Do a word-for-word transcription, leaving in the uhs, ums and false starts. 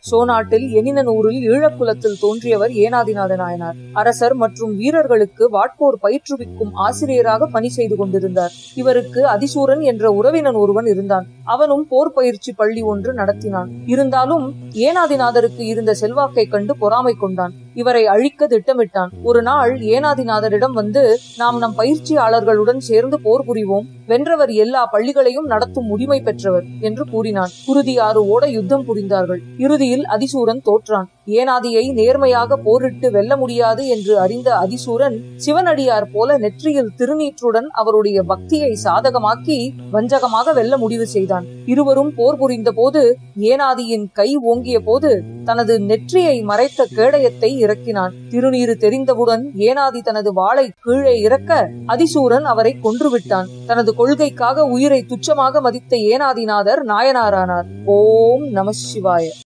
சோநாட்டில் எனினனூரில் ஈழக்குலத்தில் தோன்றியவர் ஏனாதிநாத நாயனார். அரசர் மற்றும் வீரர்களுக்கு வாட்போர் பயிற்றுவிக்கும் ஆசிரியராக பணி செய்து கொண்டிருந்தார். இவருக்கு அதிசூரன் என்ற உறவினன் ஒருவன் இருந்தான். அவனும் போர் பயிற்சி பள்ளி ஒன்று நடத்தினான். இருந்தாலும் ஏனாதிநாதருக்கு இருந்த செல்வாக்கை கண்டு பொறாமை கொண்டான். இவரை அழிக்க திட்டமிட்டான். ஒரு நாள் ஏனாதிநாதரிடம் வந்து, நாம் நம் பயிற்சியாளர்களுடன் சேர்ந்து போர் புரிவோம், வென்றவர் எல்லா பள்ளிகளையும் நடத்தும் உரிமை பெற்றவர் என்று கூறினான். குருதி ஆறு ஓட யுத்தம் புரிந்தார்கள். இறுதியில் அதிசூரன் தோற்றான். ஏனாதியை நேர்மையாக போரிட்டு வெல்ல முடியாது என்று அறிந்த அதிசூரன் சிவனடியார் போல நெற்றியில் திருநீற்றுடன் அவருடைய பக்தியை சாதகமாக்கி வஞ்சகமாக வெல்ல முடிவு செய்தான். இருவரும் போர் புரிந்த போது ஏனாதியின் கை ஓங்கிய போது தனது நெற்றியை மறைத்த கேடயத்தை இறக்கினான். திருநீறு தெரிந்தவுடன் ஏனாதி தனது வாளை கீழே இறக்க அதிசூரன் அவரை கொன்றுவிட்டான். தனது கொள்கைக்காக உயிரை துச்சமாக மதித்த ஏனாதிநாதர் நாயனாரானார். ஓம் நம சிவாய.